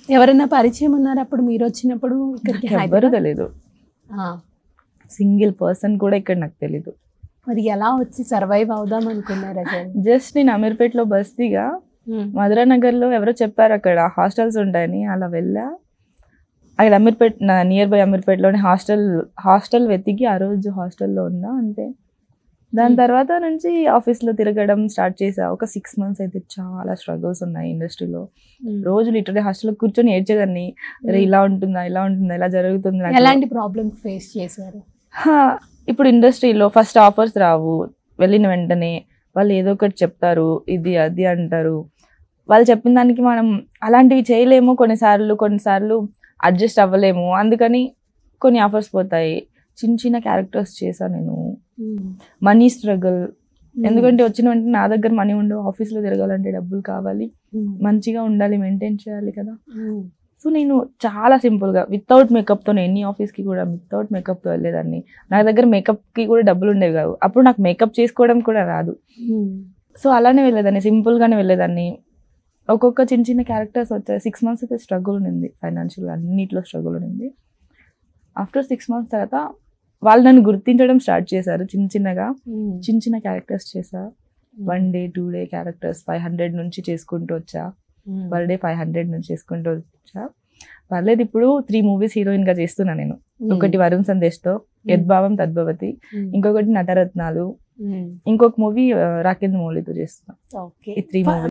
ఎవరైనా పరిచయం ఉన్నారు అప్పుడు మీరు వచ్చినప్పుడు ఇక్కడికి? ఎవ్వరూ తెలీదు, సింగిల్ పర్సన్ కూడా ఇక్కడ నాకు తెలీదు. మరి ఎలా వచ్చి సర్వైవ్ అవుదాం అనుకున్నారు అసలు? జస్ట్ నేను అమీర్పేటలో బస్తీగా మధురానగర్లో ఎవరో చెప్పారు అక్కడ హాస్టల్స్ ఉంటాయని, అలా వెళ్ళా. అక్కడ అమీర్పేట్ నియర్ బై అమీర్పేటలోనే హాస్టల్ వెతికి ఆ రోజు హాస్టల్లో ఉన్నా అంతే. దాని తర్వాత నుంచి ఆఫీస్లో తిరగడం స్టార్ట్ చేసా. ఒక 6 months అయితే చాలా స్ట్రగుల్స్ ఉన్నాయి ఇండస్ట్రీలో. రోజు లిటరలీ హాస్టల్లో కూర్చొని ఏడ్చేదాన్ని, అరే ఇలా ఉంటుందా ఇలా ఉంటుందా ఇలా జరుగుతుంది. ఎలాంటి ప్రాబ్లమ్స్ ఫేస్ చేశారు? ఇప్పుడు ఇండస్ట్రీలో ఫస్ట్ ఆఫర్స్ రావు, వెళ్ళిన వెంటనే వాళ్ళు ఏదో ఒకటి చెప్తారు, ఇది అది అంటారు. వాళ్ళు చెప్పిన దానికి మనం అలాంటివి చేయలేము, కొన్నిసార్లు అడ్జస్ట్ అవ్వలేము. అందుకని కొన్ని ఆఫర్స్ పోతాయి. చిన్న చిన్న క్యారెక్టర్స్ చేశాను నేను. మనీ స్ట్రగుల్, ఎందుకంటే వచ్చిన వెంటనే నా దగ్గర మనీ ఉండవు, ఆఫీస్లో తిరగాలంటే డబ్బులు కావాలి, మంచిగా ఉండాలి, మెయింటైన్ చేయాలి కదా. సో నేను చాలా సింపుల్గా వితౌట్ మేకప్తో ఎన్ని ఆఫీస్కి కూడా వితౌట్ మేకప్తో వెళ్ళేదాన్ని. నా దగ్గర మేకప్కి కూడా డబ్బులు ఉండేవి కావు, అప్పుడు నాకు మేకప్ చేసుకోవడం కూడా రాదు. సో అలానే వెళ్ళేదాన్ని, సింపుల్గానే వెళ్ళేదాన్ని. ఒక్కొక్క చిన్న చిన్న క్యారెక్టర్స్ వచ్చాయి. 6 months అయితే స్ట్రగుల్ ఉంది, ఫైనాన్షియల్ అన్నిట్లో స్ట్రగుల్ ఉంది. ఆఫ్టర్ 6 months తర్వాత వాళ్ళు నన్ను గుర్తించడం స్టార్ట్ చేశారు. చిన్న చిన్న క్యారెక్టర్స్ చేశా. 1 day 2 day క్యారెక్టర్స్ 500 నుంచి చేసుకుంటూ వచ్చా. పర్ డే 500 నుంచి చేసుకుంటూ వచ్చా. పర్లేదు, ఇప్పుడు 3 movies హీరోయిన్గా చేస్తున్నా నేను. ఒకటి వరుణ్ సందేశ్తో యద్భావం తద్భవతి, ఇంకొకటి నటరత్నాలు, ఇంకొక మూవీ రాకేంద్ర మౌళితో చేస్తున్నా. ఈ 3 movies.